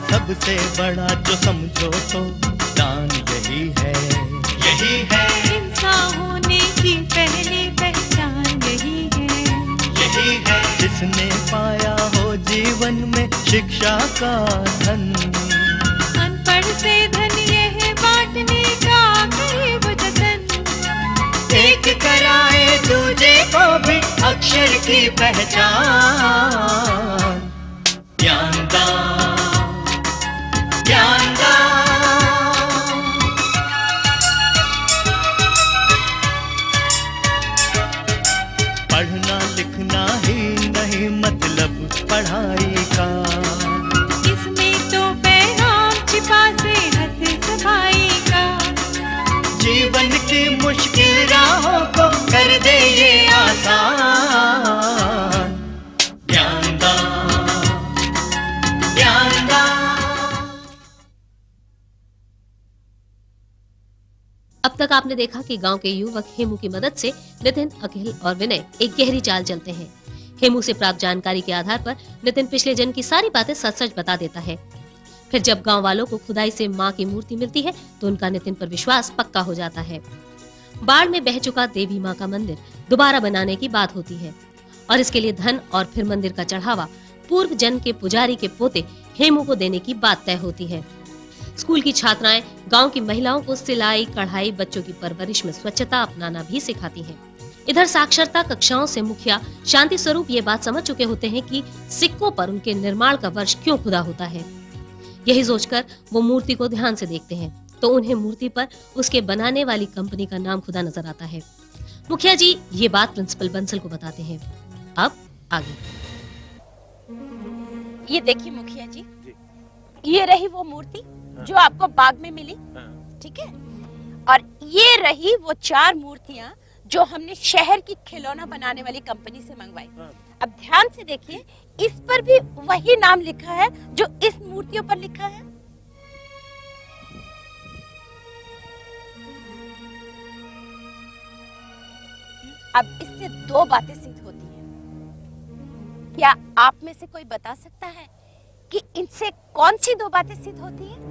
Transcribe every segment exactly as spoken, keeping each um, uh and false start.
सबसे बड़ा जो समझो तो दान यही है, यही है इंसान होने की पहली पहचान यही है, यही है जिसने पाया हो जीवन में शिक्षा का धन। अनपढ़ से धन यह बांटने का करीब जतन, एक कराए दूजे को भी अक्षर की पहचान। ज्ञान दान, ज्ञान दान। पढ़ना लिखना ही नहीं मतलब पढ़ाई का, इसमें तो पैगाम छिपा सेहत सफाई का। जीवन की मुश्किल राहों को कर दे ये आसान। ज्ञान दान, ज्ञान दान। अब तक आपने देखा कि गांव के युवक हेमू की मदद से नितिन, अखिल और विनय एक गहरी चाल चलते हैं। हेमू से प्राप्त जानकारी के आधार पर नितिन पिछले जन्म की सारी बातें सच सच बता देता है। फिर जब गांव वालों को खुदाई से मां की मूर्ति मिलती है तो उनका नितिन पर विश्वास पक्का हो जाता है। बाढ़ में बह चुका देवी मां का मंदिर दोबारा बनाने की बात होती है और इसके लिए धन और फिर मंदिर का चढ़ावा पूर्व जन्म के पुजारी के पोते हेमू को देने की बात तय होती है। स्कूल की छात्राएं गांव की महिलाओं को सिलाई, कढ़ाई, बच्चों की परवरिश में स्वच्छता अपनाना भी सिखाती हैं। इधर साक्षरता कक्षाओं से मुखिया शांति स्वरूप ये बात समझ चुके होते हैं कि सिक्कों पर उनके निर्माण का वर्ष क्यों खुदा होता है। यही सोचकर वो मूर्ति को ध्यान से देखते हैं तो उन्हें मूर्ति पर उसके बनाने वाली कंपनी का नाम खुदा नजर आता है। मुखिया जी ये बात प्रिंसिपल बंसल को बताते हैं। अब आगे। ये देखिए मुखिया जी, ये रही वो मूर्ति जो आपको बाग में मिली, ठीक है, और ये रही वो चार मूर्तियां जो हमने शहर की खिलौना बनाने वाली कंपनी से मंगवाई। अब ध्यान से देखिए, इस पर भी वही नाम लिखा है जो इस मूर्तियों पर लिखा है। अब इससे दो बातें सिद्ध होती हैं। क्या आप में से कोई बता सकता है कि इनसे कौन सी दो बातें सिद्ध होती हैं?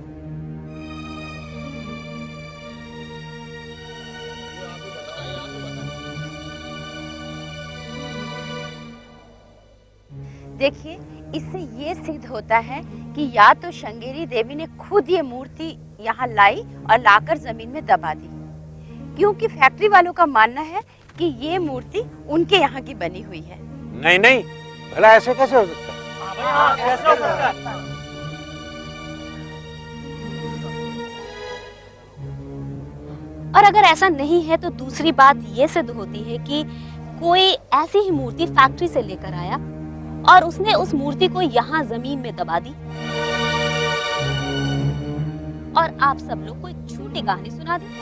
देखिए, इससे ये सिद्ध होता है कि या तो श्रृंगेरी देवी ने खुद ये मूर्ति यहाँ लाई और लाकर जमीन में दबा दी, क्योंकि फैक्ट्री वालों का मानना है कि ये मूर्ति उनके यहाँ की बनी हुई है। नहीं नहीं, भला ऐसे कैसे हो सकता है? हाँ, कैसे हो सकता है? और अगर ऐसा नहीं है तो दूसरी बात ये सिद्ध होती है कि कोई ऐसी ही मूर्ति फैक्ट्री से लेकर आया और उसने उस मूर्ति को यहाँ जमीन में दबा दी और आप सब लोग को एक झूठी कहानी सुना दी।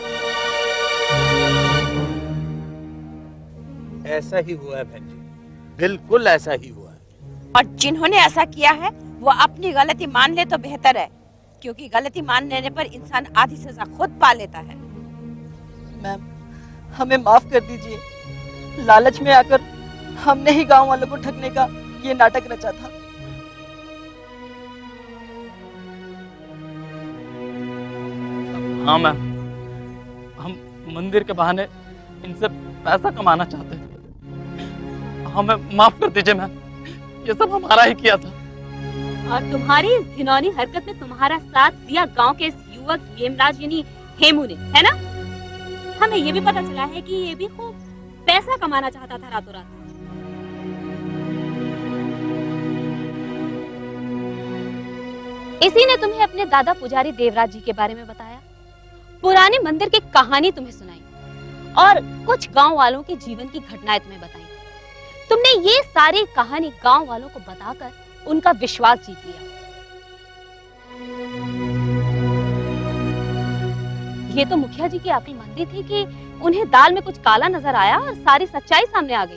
ऐसा ही हुआ है बहन जी, बिल्कुल ऐसा ही हुआ है। और जिन्होंने ऐसा किया है वो अपनी गलती मान ले तो बेहतर है, क्योंकि गलती मान लेने पर इंसान आधी सजा खुद पा लेता है। मैम, हमें माफ कर दीजिए। लालच में आकर हमने ही गांव वालों को ठगने का ये नाटक रचा था। हाँ मैम, हम मंदिर के बहाने इनसे पैसा कमाना चाहते हैं। हमें माफ कर दीजिए मैम, ये सब हमारा ही किया था। और तुम्हारी इस घिनौनी हरकत में तुम्हारा साथ दिया गांव के इस युवक हेमराज यानी हेमू ने, है ना? हमें ये भी पता चला है कि ये भी खूब पैसा कमाना चाहता था रातों रात। इसी ने तुम्हें अपने दादा पुजारी देवराज जी के बारे में बताया, पुराने मंदिर की कहानी तुम्हें सुनाई और कुछ गांव वालों के जीवन की घटनाएं तुम्हें बताई। तुमने ये सारी कहानी गांव वालों को बताकर उनका विश्वास जीत लिया। ये तो मुखिया जी की आपकी मंदी थी कि उन्हें दाल में कुछ काला नजर आया और सारी सच्चाई सामने आ गई।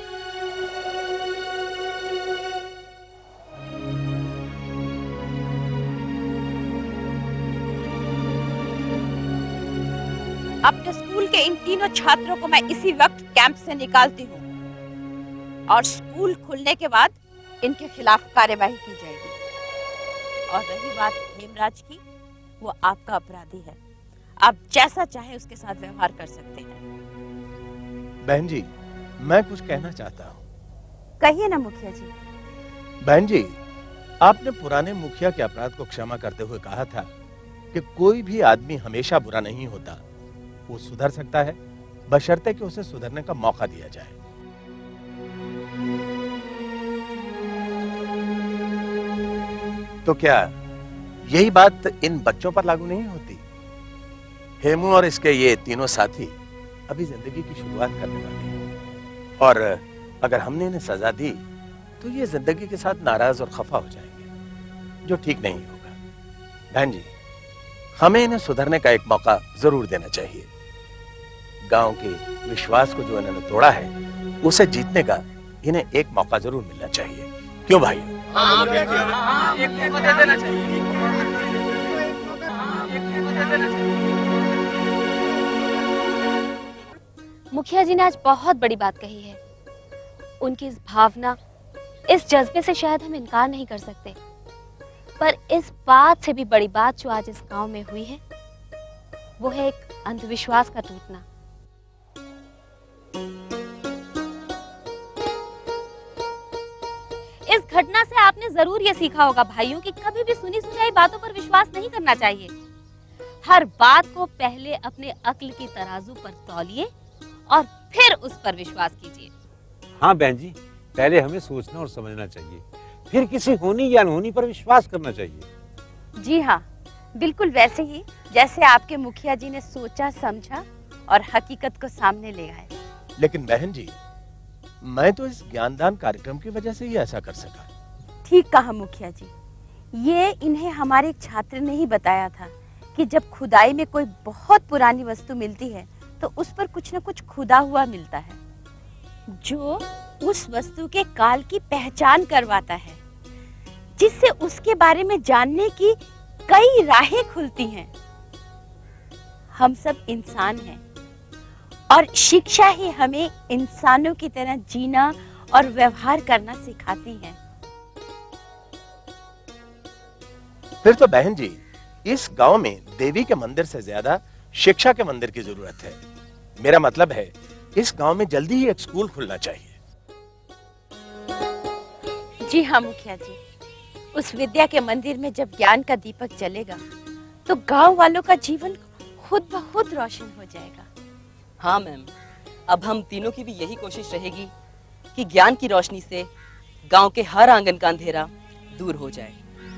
अब तो स्कूल के इन तीनों छात्रों को मैं इसी वक्त कैंप से निकालती हूँ और स्कूल खुलने के बाद इनके खिलाफ कार्यवाही की जाएगी। और रही बात हेमराज की, वो आपका अपराधी है। आप जैसा चाहे उसके साथ व्यवहार कर सकते हैं। बहन जी, मैं कुछ कहना चाहता हूँ। कहिए ना मुखिया जी। बहन जी, आपने पुराने मुखिया के अपराध को क्षमा करते हुए कहा था कि कोई भी आदमी हमेशा बुरा नहीं होता, वो सुधर सकता है बशर्ते कि उसे सुधरने का मौका दिया जाए। तो क्या यही बात इन बच्चों पर लागू नहीं होती? हेमू और इसके ये तीनों साथी अभी जिंदगी की शुरुआत करने वाले हैं, और अगर हमने इन्हें सजा दी तो ये जिंदगी के साथ नाराज और खफा हो जाएंगे, जो ठीक नहीं होगा। बहन जी, हमें इन्हें सुधरने का एक मौका जरूर देना चाहिए। गांव के विश्वास को जो इन्होंने तोड़ा है, उसे जीतने का इन्हें एक मौका जरूर मिलना चाहिए। क्यों भाई? हाँ, एक मौका देना चाहिए। मुखिया जी ने आज बहुत बड़ी बात कही है। उनकी इस भावना, इस जज्बे से शायद हम इनकार नहीं कर सकते, पर इस बात से भी बड़ी बात जो आज इस गांव में हुई है, वो है एक अंधविश्वास का टूटना। इस घटना से आपने जरूर ये सीखा होगा भाइयों कि कभी भी सुनी सुनाई बातों पर विश्वास नहीं करना चाहिए। हर बात को पहले अपने अक्ल की तराजू पर तौलिए और फिर उस पर विश्वास कीजिए। हाँ बहन जी, पहले हमें सोचना और समझना चाहिए, फिर किसी होनी या अनहोनी पर विश्वास करना चाहिए। जी हाँ, बिल्कुल वैसे ही जैसे आपके मुखिया जी ने सोचा समझा और हकीकत को सामने ले आए। लेकिन बहन जी, मैं तो इस ज्ञानदान कार्यक्रम की वजह से ही ऐसा कर सका। ठीक कहा मुखिया जी। ये इन्हें हमारे एक छात्र ने ही बताया था कि जब खुदाई में कोई बहुत पुरानी वस्तु मिलती है तो उस पर कुछ न कुछ खुदा हुआ मिलता है, जो उस वस्तु के काल की पहचान करवाता है, जिससे उसके बारे में जानने की कई राहें खुलती हैं। हम सब इंसान हैं और शिक्षा ही हमें इंसानों की तरह जीना और व्यवहार करना सिखाती है। फिर तो बहन जी, इस गांव में देवी के मंदिर से ज्यादा शिक्षा के मंदिर की जरूरत है। मेरा मतलब है, इस गांव में जल्दी ही एक स्कूल खुलना चाहिए। जी हाँ मुखिया जी, उस विद्या के मंदिर में जब ज्ञान का दीपक जलेगा तो गांव वालों का जीवन खुद ब खुद रोशन हो जाएगा। हाँ मैम, अब हम तीनों की भी यही कोशिश रहेगी कि ज्ञान की रोशनी से गांव के हर आंगन का अंधेरा दूर हो जाए।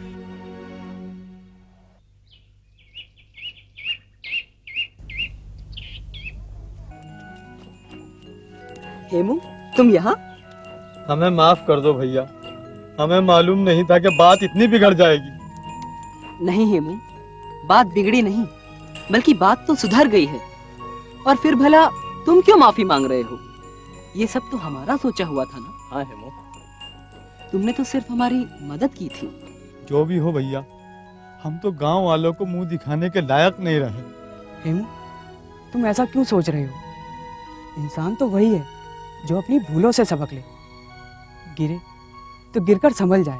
हेमू, तुम यहाँ? हमें माफ कर दो भैया, हमें मालूम नहीं था कि बात इतनी बिगड़ जाएगी। नहीं हेमू, बात बिगड़ी नहीं, बल्कि बात तो सुधर गई है। और फिर भला तुम क्यों माफी मांग रहे हो? ये सब तो हमारा सोचा हुआ था ना। हाँ हेमू, तुमने तो सिर्फ हमारी मदद की थी। जो भी हो भैया, हम तो गांव वालों को मुंह दिखाने के लायक नहीं रहे। हेमू, तुम ऐसा क्यों सोच रहे हो? इंसान तो वही है जो अपनी भूलों से सबक ले, गिरे तो गिरकर संभल जाए।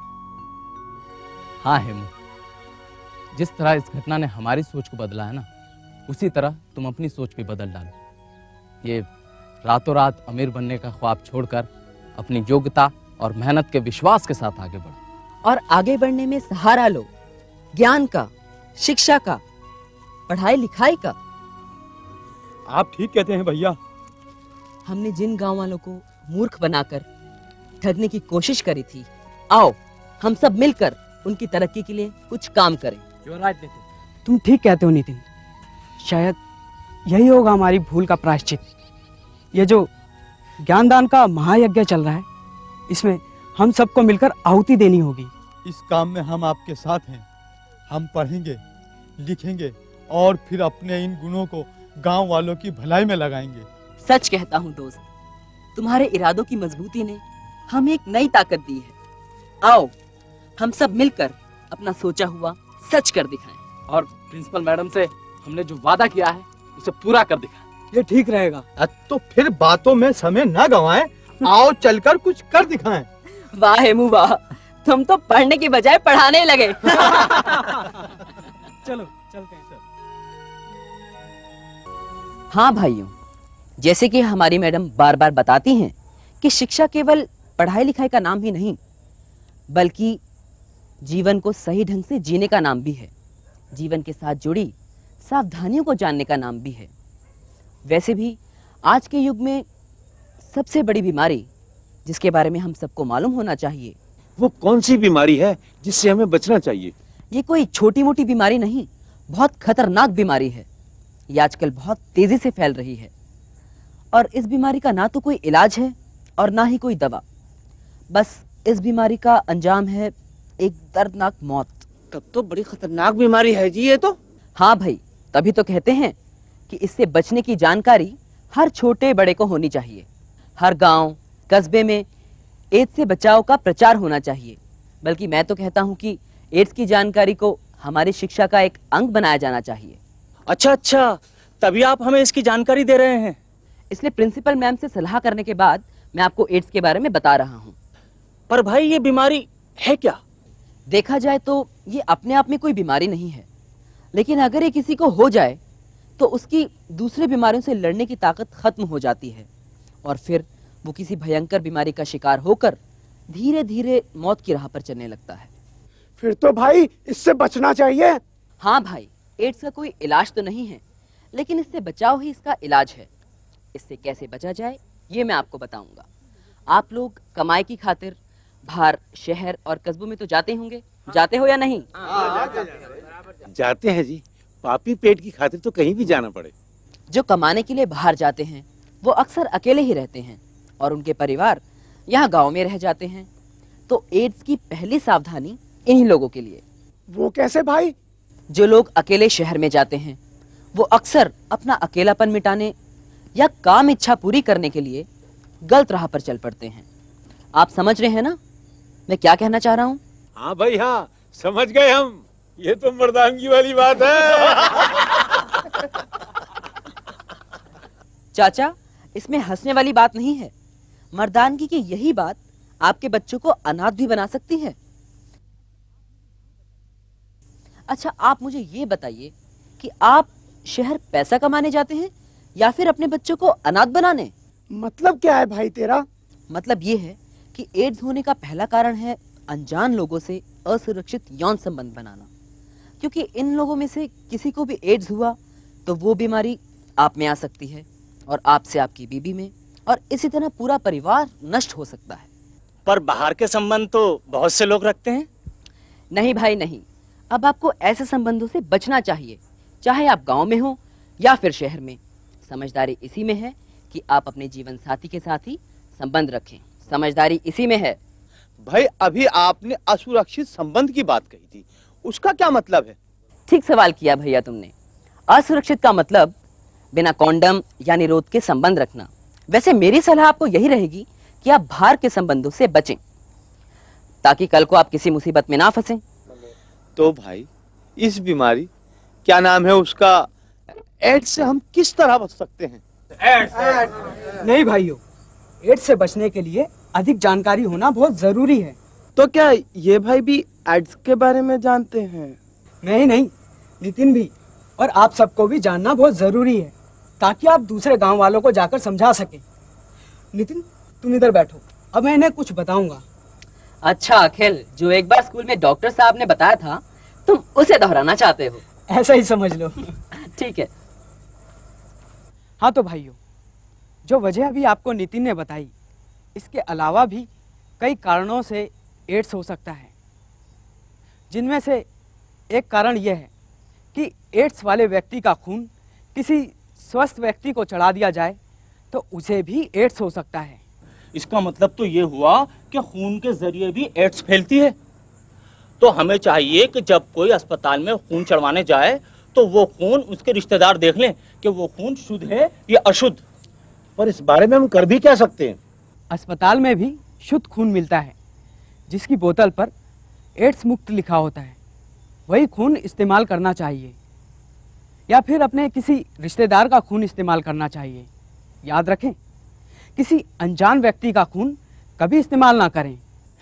हाँ हेमू, जिस तरह इस घटना ने हमारी सोच को बदला है ना, उसी तरह तुम अपनी सोच भी बदल डालो। ये रातों रात अमीर बनने का ख्वाब छोड़कर अपनी योग्यता और मेहनत के विश्वास के साथ आगे बढ़ो। और आगे बढ़ने में सहारा लो, ज्ञान का, शिक्षा का, पढ़ाई लिखाई का। आप ठीक कहते हैं भैया। हमने जिन गांव वालों को मूर्ख बनाकर ठगने की कोशिश करी थी, आओ हम सब मिलकर उनकी तरक्की के लिए कुछ काम करें। तुम ठीक कहते हो नितिन, शायद यही होगा हमारी भूल का प्रायश्चित। ये जो ज्ञानदान का महायज्ञ चल रहा है, इसमें हम सबको मिलकर आहुति देनी होगी। इस काम में हम आपके साथ हैं। हम पढ़ेंगे, लिखेंगे और फिर अपने इन गुणों को गांव वालों की भलाई में लगाएंगे। सच कहता हूँ दोस्त, तुम्हारे इरादों की मजबूती ने हमें एक नई ताकत दी है। आओ हम सब मिलकर अपना सोचा हुआ सच कर दिखाएं। और प्रिंसिपल मैडम से हमने जो वादा किया है उसे पूरा कर दिखाएं। ये ठीक रहेगा। तो फिर बातों में समय न गवाएं, आओ चलकर कुछ कर दिखाएं। वाह हेमू वाह, तुम तो पढ़ने की बजाय पढ़ाने लगे। चलो चलते हैं। हाँ भाइयों, जैसे कि हमारी मैडम बार बार बताती हैं कि शिक्षा केवल पढ़ाई लिखाई का नाम ही नहीं, बल्कि जीवन को सही ढंग से जीने का नाम भी है। जीवन के साथ जुड़ी सावधानियों को जानने का नाम भी है। वैसे भी आज के युग में सबसे बड़ी बीमारी जिसके बारे में हम सबको मालूम होना चाहिए, वो कौन सी बीमारी है जिससे हमें बचना चाहिए? ये कोई छोटी मोटी बीमारी नहीं, बहुत खतरनाक बीमारी है। ये आजकल बहुत तेजी से फैल रही है और इस बीमारी का ना तो कोई इलाज है और ना ही कोई दवा। बस इस बीमारी का अंजाम है एक दर्दनाक मौत। तब तो बड़ी खतरनाक बीमारी है जी ये तो। हाँ भाई, तभी तो कहते हैं कि इससे बचने की जानकारी हर छोटे बड़े को होनी चाहिए। हर गांव कस्बे में एड्स से बचाव का प्रचार होना चाहिए। बल्कि मैं तो कहता हूँ कि एड्स की जानकारी को हमारी शिक्षा का एक अंग बनाया जाना चाहिए। अच्छा अच्छा, तभी आप हमें इसकी जानकारी दे रहे हैं। इसलिए प्रिंसिपल मैम से सलाह करने के बाद मैं आपको एड्स के बारे में बता रहा हूँ। पर भाई ये बीमारी है क्या? देखा जाए तो ये अपने आप में कोई बीमारी नहीं है, लेकिन अगर ये किसी को हो जाए तो उसकी दूसरे बीमारियों से लड़ने की ताकत खत्म हो जाती है और फिर वो किसी भयंकर बीमारी का शिकार होकर धीरे धीरे मौत की राह पर चलने लगता है। फिर तो भाई इससे बचना चाहिए। हाँ भाई, एड्स का कोई इलाज तो नहीं है, लेकिन इससे बचाव ही इसका इलाज है। इससे कैसे बचा जाए ये मैं आपको बताऊंगा। आप लोग कमाई की खातिर बाहर शहर और कस्बों में तो जाते होंगे, जाते हो या नहीं? जाते हैं जी, पापी पेट की खातिर तो कहीं भी जाना पड़े। जो कमाने के लिए बाहर जाते हैं वो अक्सर अकेले ही रहते हैं और उनके परिवार यहाँ गांव में रह जाते हैं। तो एड्स की पहली सावधानी इन्हीं लोगों के लिए। वो कैसे भाई? जो लोग अकेले शहर में जाते हैं वो अक्सर अपना अकेलापन मिटाने या काम इच्छा पूरी करने के लिए गलत राह पर चल पड़ते हैं। आप समझ रहे हैं ना मैं क्या कहना चाह रहा हूँ? हाँ भाई हाँ, समझ गए हम। ये तो मर्दानगी वाली बात है। चाचा, इसमें हंसने वाली बात नहीं है। मर्दानगी की यही बात आपके बच्चों को अनाथ भी बना सकती है। अच्छा, आप मुझे ये बताइए कि आप शहर पैसा कमाने जाते हैं या फिर अपने बच्चों को अनाथ बनाने? मतलब क्या है भाई तेरा? मतलब ये है कि एड्स होने का पहला कारण है अनजान लोगों से असुरक्षित यौन संबंध बनाना। क्योंकि इन लोगों में से किसी को भी एड्स हुआ तो वो बीमारी आप में आ सकती है और आपसे आपकी बीबी में, और इसी तरह पूरा परिवार नष्ट हो सकता है। पर बाहर के संबंध तो बहुत से लोग रखते हैं। नहीं भाई नहीं, अब आपको ऐसे संबंधों से बचना चाहिए, चाहे आप गांव में हो या फिर शहर में। समझदारी इसी में है कि आप अपने जीवन साथी के साथ ही संबंध रखें। समझदारी इसी में है। भाई अभी आपने असुरक्षित संबंध की बात कही थी, उसका क्या मतलब है? ठीक सवाल किया भैया तुमने। असुरक्षित का मतलब बिना कॉन्डम या निरोध के संबंध रखना। वैसे मेरी सलाह आपको यही रहेगी कि आप बाहर के संबंधों से बचें ताकि कल को आप किसी मुसीबत में ना फंसें। तो भाई इस बीमारी क्या नाम है उसका, एड्स से हम किस तरह बच सकते हैं? एड्स एड्स नहीं भाइयों, एड्स से बचने के लिए अधिक जानकारी होना बहुत जरूरी है। तो क्या ये भाई भी एड्स के बारे में जानते हैं? नहीं नहीं, नितिन भी और आप सबको भी जानना बहुत जरूरी है ताकि आप दूसरे गांव वालों को जाकर समझा सकें। नितिन तुम इधर बैठो, अब मैं इन्हें कुछ बताऊंगा। अच्छा अखिल, जो एक बार स्कूल में डॉक्टर साहब ने बताया था तुम उसे दोहराना चाहते हो? ऐसा ही समझ लो। ठीक है। हाँ तो भाइयों, जो वजह अभी आपको नितिन ने बताई, इसके अलावा भी कई कारणों से एड्स हो सकता है, जिनमें से एक कारण यह है कि एड्स वाले व्यक्ति का खून किसी स्वस्थ व्यक्ति को चढ़ा दिया जाए तो उसे भी एड्स हो सकता है। इसका मतलब तो ये हुआ कि खून के जरिए भी एड्स फैलती है। तो हमें चाहिए कि जब कोई अस्पताल में खून चढ़वाने जाए तो वो खून उसके रिश्तेदार देख लें कि वो खून शुद्ध है या अशुद्ध। पर इस बारे में हम कर भी क्या सकते हैं? अस्पताल में भी शुद्ध खून मिलता है जिसकी बोतल पर एड्स मुक्त लिखा होता है। वही खून इस्तेमाल करना चाहिए या फिर अपने किसी रिश्तेदार का खून इस्तेमाल करना चाहिए। याद रखें, किसी अनजान व्यक्ति का खून कभी इस्तेमाल ना करें।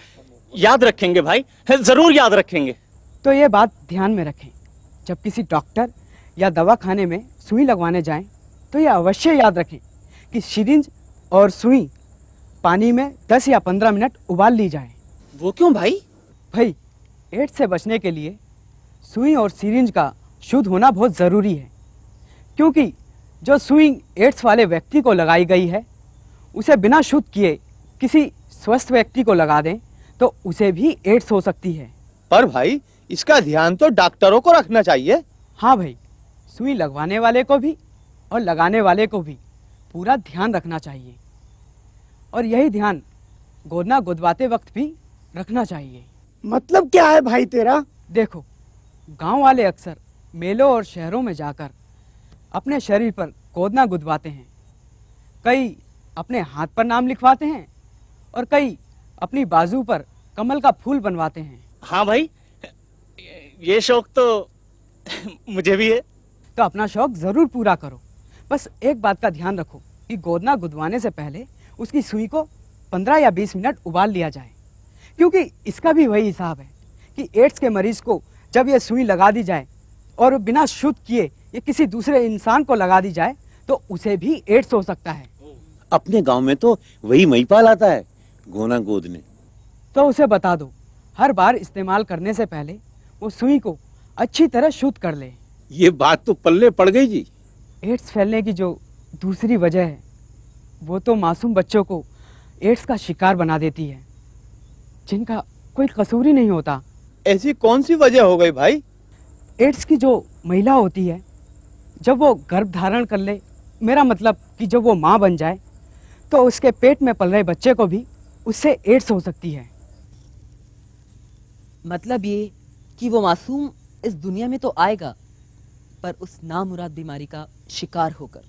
याद रखेंगे भाई, जरूर याद रखेंगे। तो ये बात ध्यान में रखें, जब किसी डॉक्टर या दवा खाने में सुई लगवाने जाएं तो ये अवश्य याद रखें कि सिरिंज और सुई पानी में दस या पंद्रह मिनट उबाल ली जाए। वो क्यों भाई? भाई एड्स से बचने के लिए सुई और सिरिंज का शुद्ध होना बहुत ज़रूरी है, क्योंकि जो सुई एड्स वाले व्यक्ति को लगाई गई है उसे बिना शुद्ध किए किसी स्वस्थ व्यक्ति को लगा दें तो उसे भी एड्स हो सकती है। पर भाई इसका ध्यान तो डॉक्टरों को रखना चाहिए। हाँ भाई, सुई लगवाने वाले को भी और लगाने वाले को भी पूरा ध्यान रखना चाहिए, और यही ध्यान गोदना गुदवाते वक्त भी रखना चाहिए। मतलब क्या है भाई तेरा? देखो, गांव वाले अक्सर मेलों और शहरों में जाकर अपने शरीर पर गोदना गुदवाते हैं। कई अपने हाथ पर नाम लिखवाते हैं और कई अपनी बाजू पर कमल का फूल बनवाते हैं। हाँ भाई, ये शौक तो मुझे भी है। तो अपना शौक जरूर पूरा करो। बस एक बात का ध्यान रखो कि गोदना गुदवाने से पहले उसकी सुई को पंद्रह या बीस मिनट उबाल लिया जाए, क्योंकि इसका भी वही हिसाब है कि एड्स के मरीज को जब ये सुई लगा दी जाए और बिना शुद्ध किए ये किसी दूसरे इंसान को लगा दी जाए तो उसे भी एड्स हो सकता है। अपने गांव में तो वही महिपाल आता है गोना गोदने। तो उसे बता दो हर बार इस्तेमाल करने से पहले वो सुई को अच्छी तरह शुद्ध कर ले। ये बात तो पल्ले पड़ गई जी। एड्स फैलने की जो दूसरी वजह है वो तो मासूम बच्चों को एड्स का शिकार बना देती है, जिनका कोई कसूर ही नहीं होता। ऐसी कौन सी वजह हो गई भाई? एड्स की जो महिला होती है जब वो गर्भ धारण कर ले, मेरा मतलब कि जब वो माँ बन जाए, तो उसके पेट में पल रहे बच्चे को भी उससे एड्स हो सकती है। मतलब ये कि वो मासूम इस दुनिया में तो आएगा, पर उस नामुराद बीमारी का शिकार होकर।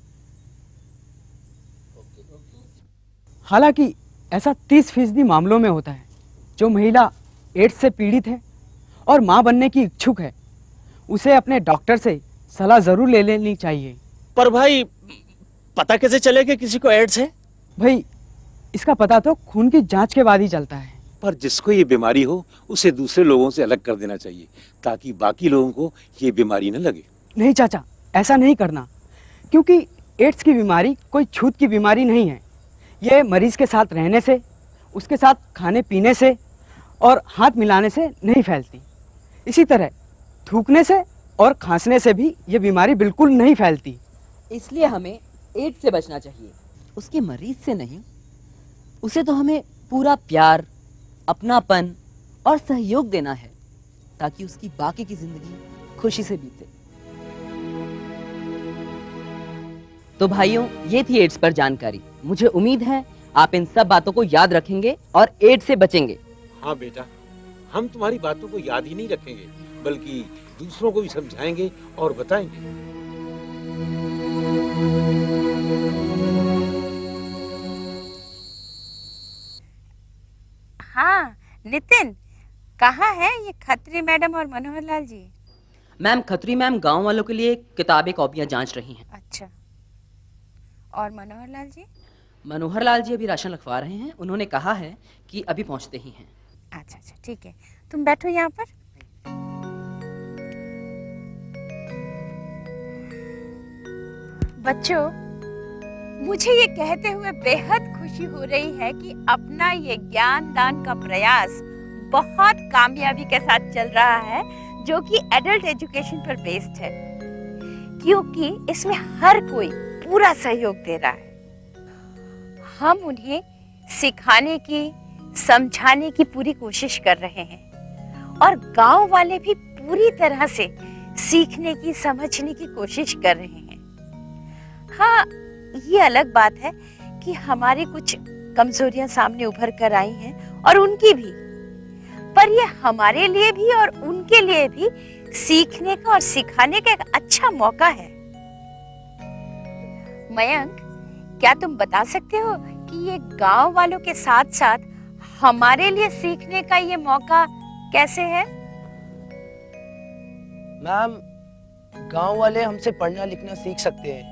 हालांकि ऐसा तीस फीसदी मामलों में होता है। जो महिला एड्स से पीड़ित है और माँ बनने की इच्छुक है, उसे अपने डॉक्टर से सलाह जरूर ले लेनी चाहिए। पर भाई पता कैसे चलेगा किसी को एड्स है? भाई इसका पता तो खून की जांच के बाद ही चलता है। पर जिसको ये बीमारी हो उसे दूसरे लोगों से अलग कर देना चाहिए, ताकि बाकी लोगों को ये बीमारी न लगे। नहीं चाचा, ऐसा नहीं करना, क्योंकि एड्स की बीमारी कोई छूत की बीमारी नहीं है। ये मरीज के साथ रहने से, उसके साथ खाने पीने से और हाथ मिलाने से नहीं फैलती। इसी तरह थूकने से और खांसने से भी ये बीमारी बिल्कुल नहीं फैलती। इसलिए हमें एड्स से बचना चाहिए, उसके मरीज से नहीं। उसे तो हमें पूरा प्यार, अपनापन और सहयोग देना है, ताकि उसकी बाकी की जिंदगी खुशी से बीते। तो भाइयों, ये थी एड्स पर जानकारी। मुझे उम्मीद है आप इन सब बातों को याद रखेंगे और एड्स से बचेंगे। हाँ बेटा, हम तुम्हारी बातों को याद ही नहीं रखेंगे, बल्कि दूसरों को भी समझाएंगे और बताएंगे। हाँ नितिन, कहाँ है ये खत्री मैडम और मनोहर लाल जी? मैम, खत्री मैम गांव वालों के लिए किताबें कॉपियां जांच रही हैं। अच्छा, और मनोहर लाल जी? मनोहर लाल जी अभी राशन रखवा रहे हैं। उन्होंने कहा है कि अभी पहुंचते ही हैं। अच्छा अच्छा, ठीक है, तुम बैठो यहाँ पर। बच्चों, मुझे ये कहते हुए बेहद खुशी हो रही है कि अपना ये ज्ञान दान का प्रयास बहुत कामयाबी के साथ चल रहा है, जो कि एडल्ट एजुकेशन पर बेस्ड है, क्योंकि इसमें हर कोई पूरा सहयोग दे रहा है। हम उन्हें सिखाने की, समझाने की पूरी कोशिश कर रहे हैं और गांव वाले भी पूरी तरह से सीखने की, समझने की कोशिश कर रहे हैं। हाँ, ये अलग बात है कि हमारी कुछ कमजोरियां सामने उभर कर आई हैं और उनकी भी, पर ये हमारे लिए भी और उनके लिए भी सीखने का और सिखाने का एक अच्छा मौका है। मयंक, क्या तुम बता सकते हो कि ये गांव वालों के साथ साथ हमारे लिए सीखने का ये मौका कैसे है? मैम, गांव वाले हमसे पढ़ना लिखना सीख सकते हैं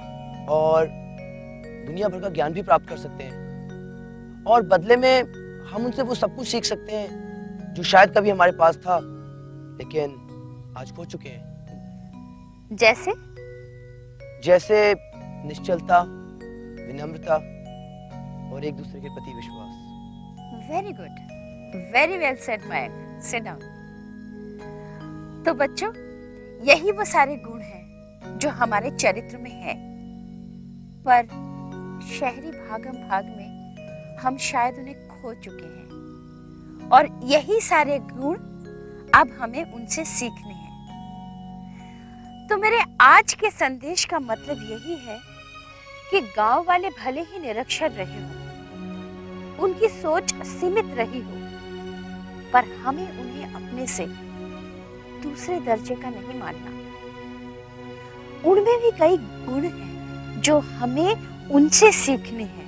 और दुनिया भर का ज्ञान भी प्राप्त कर सकते हैं, और बदले में हम उनसे वो सब कुछ सीख सकते हैं जो शायद कभी हमारे पास था लेकिन आज खो चुके हैं। जैसे जैसे निश्चलता, विनम्रता और एक दूसरे के प्रति विश्वास। Very good, very well said Mayank, sit down. तो बच्चों, यही वो सारे गुण हैं जो हमारे चरित्र में हैं, पर शहरी भागम भाग में हम शायद उन्हें खो चुके हैं और यही सारे गुण अब हमें उनसे सीखने हैं। तो मेरे आज के संदेश का मतलब यही है कि गांव वाले भले ही निरक्षर रहे हो, उनकी सोच सीमित रही हो, पर हमें उन्हें अपने से दूसरे दर्जे का नहीं मानना। उनमें भी कई गुण हैं जो हमें उनसे सीखने हैं।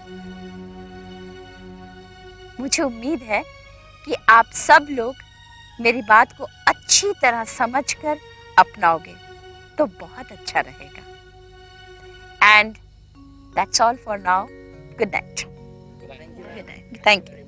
मुझे उम्मीद है कि आप सब लोग मेरी बात को अच्छी तरह समझकर अपनाओगे तो बहुत अच्छा रहेगा। And that's all for now. Good night. Good night. Thank you.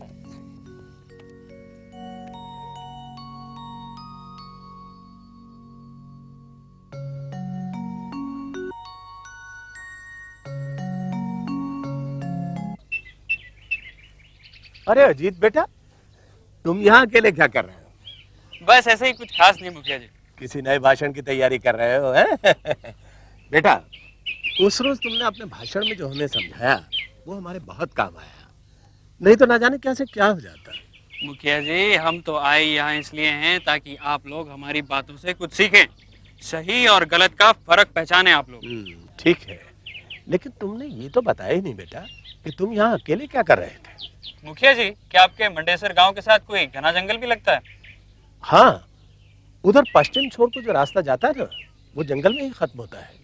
अरे अजीत बेटा, तुम यहाँ अकेले क्या कर रहे हो? बस ऐसे ही, कुछ खास नहीं मुखिया जी। किसी नए भाषण की तैयारी कर रहे हो हैं? बेटा, उस रोज तुमने अपने भाषण में जो हमें समझाया वो हमारे बहुत काम आया, नहीं तो ना जाने क्या से क्या हो जाता। मुखिया जी, हम तो आए यहाँ इसलिए हैं ताकि आप लोग हमारी बातों से कुछ सीखें, सही और गलत का फर्क पहचाने आप लोग। ठीक है, लेकिन तुमने ये तो बताया ही नहीं बेटा कि तुम यहाँ अकेले क्या कर रहे थे। मुखिया जी, क्या आपके मंडेसर गांव के साथ कोई घना जंगल भी लगता है? हाँ, उधर पश्चिम छोर को जो रास्ता जाता है ना, वो जंगल में ही खत्म होता है।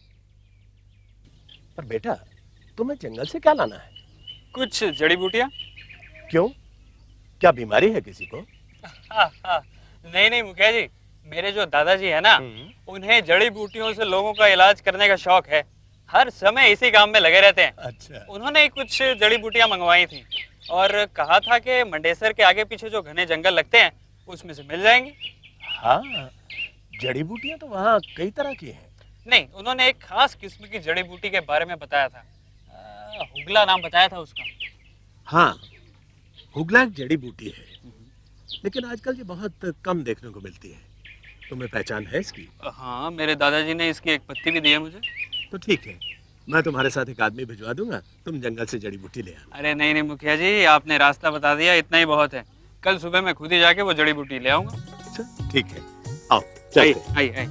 पर बेटा, तुम्हें जंगल से क्या लाना है? कुछ जड़ी बूटियां। क्यों, क्या बीमारी है किसी को? हाँ, हाँ, नहीं नहीं मुखिया जी, मेरे जो दादाजी है ना, उन्हें जड़ी बूटियों से लोगों का इलाज करने का शौक है, हर समय इसी काम में लगे रहते हैं। अच्छा। उन्होंने कुछ जड़ी बूटियां मंगवाई थी और कहा था कि मंडेसर के आगे पीछे जो घने जंगल लगते हैं उसमें से मिल जाएंगी। हाँ, जड़ी बूटियां तो वहाँ कई तरह की हैं। नहीं, उन्होंने एक खास किस्म की जड़ी बूटी के बारे में बताया था, आ, हुगला नाम बताया था उसका। हाँ, हुगला एक जड़ी बूटी है, लेकिन आजकल ये बहुत कम देखने को मिलती है। तुम्हें पहचान है इसकी? हाँ, मेरे दादाजी ने इसकी एक पत्ती भी दी है मुझे। तो ठीक है, मैं तुम्हारे साथ एक आदमी भिजवा दूंगा, तुम जंगल से जड़ी बूटी ले आना। अरे नहीं नहीं मुखिया जी, आपने रास्ता बता दिया, इतना ही बहुत है। कल सुबह मैं खुद ही जाके वो जड़ी बूटी ले आऊंगा। अच्छा ठीक है, आओ चलिए। आइए आइए।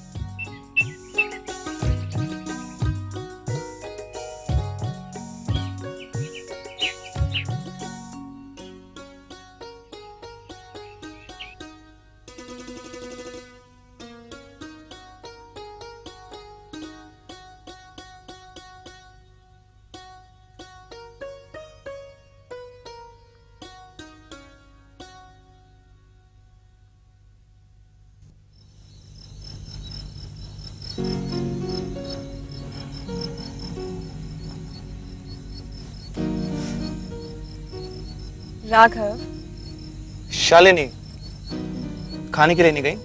राघव। शालिनी, खाने के लिए नहीं गई?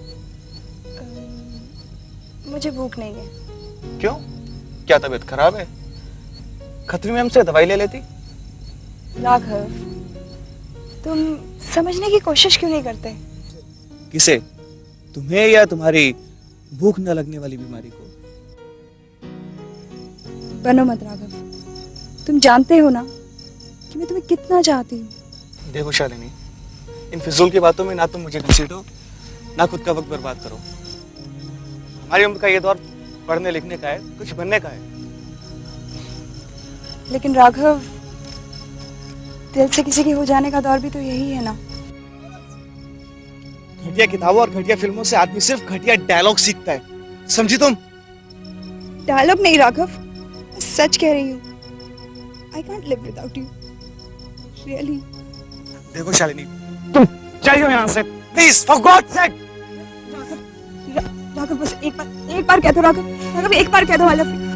मुझे भूख नहीं है। क्यों, क्या तबीयत खराब है? खत्री मैम से दवाई ले लेती। राघव, तुम समझने की कोशिश क्यों नहीं करते? किसे, तुम्हें या तुम्हारी भूख न लगने वाली बीमारी को? बनो मत राघव, तुम जानते हो ना कि मैं तुम्हें कितना चाहती हूँ। देखो शालिनी, इन फिजूल की बातों में ना तुम मुझे घसीटो, ना खुद का वक्त बर्बाद करो। हमारी उम्र का ये दौर पढ़ने लिखने का है, कुछ बनने का है। लेकिन राघव, दिल से किसी के हो जाने का दौर भी तो यही है ना। घटिया किताबों और घटिया फिल्मों से आदमी सिर्फ घटिया डायलॉग सीखता है, समझी तुम? डायलॉग नहीं राघव, मैं सच कह रही हूँ। I can't live without you. Really? देखो शालिनी, तुम चलिए यहाँ से, please, for God's sake। Raghav, बस एक बार एक बार कह दो राघव, राघव एक बार कह दो आई लव यू।